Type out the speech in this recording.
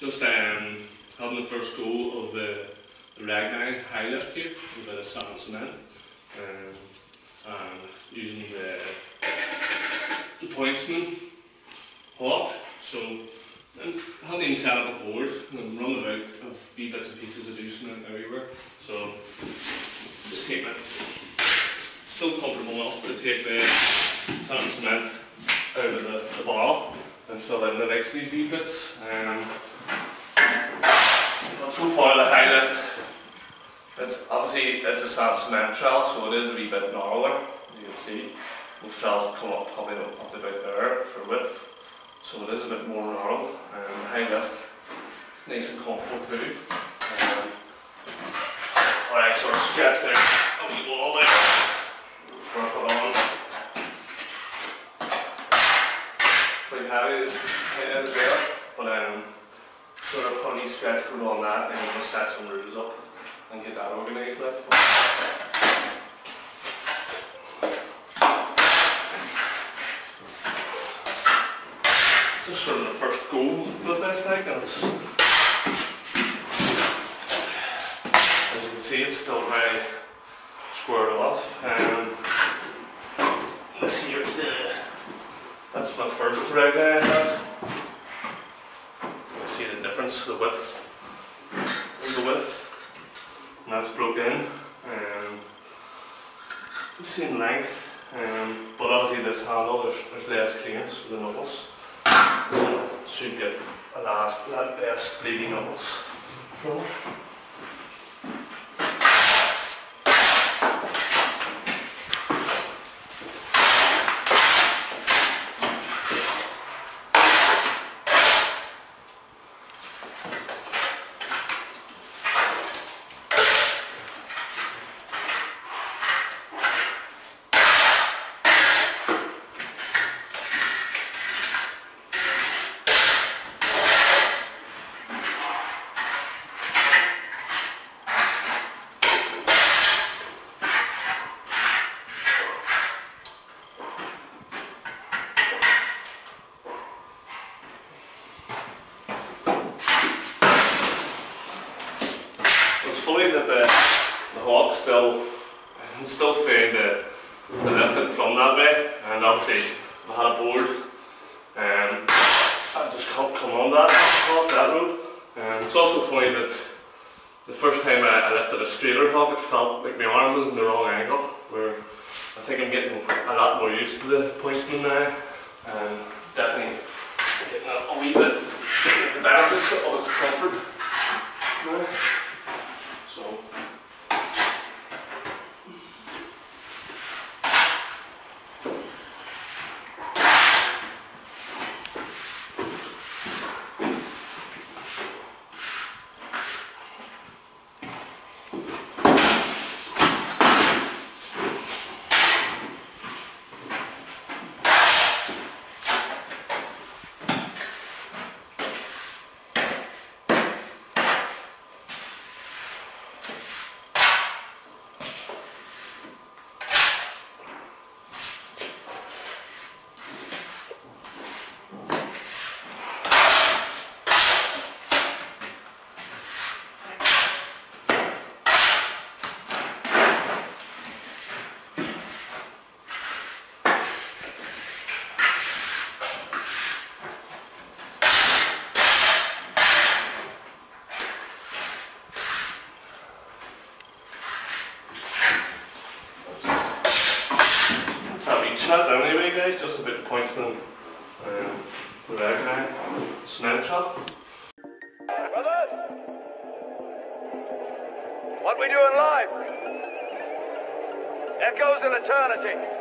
Just having the first go of the Ragni high lift here with a bit of sand and cement, and using the Pointsman hawk. So I haven't even set up a board and running out of wee bits and pieces of juice everywhere. So just take it, still comfortable enough to take the sand and cement out of the barrel and fill in the next these wee bits. But so far the high lift, it's a sand cement trowel, so it is a wee bit narrower. You can see most trowels come up probably up to about there for width, so it is a bit more narrow. The high lift, nice and comfortable too. I sort of stretched there a wee wall there before I put on. Pretty heavy as well, but sort of put a stretch code on that and just set some rules up and get that organised like. Just sort of the first go with this like, and it's, as you can see, it's still very squared off. This here's that's my first Ragni I had. You can see the difference, the width, and that's broke in. You see in length, but obviously this handle, there's less clearance with the knuckles. So it should get a lot less bleeding knuckles from it. Funny that the hawk still find the lifting from that way, and obviously if I had a board I just can't come on that road. It's also funny that the first time I lifted a straighter hawk, it felt like my arm was in the wrong angle, where I think I'm getting a lot more used to the Pointsman now, and definitely getting a wee bit the benefits of its comfort now. So that anyway guys, just a bit of Pointsman Ragni cement chop. Brothers! What we doing live? Echoes in eternity.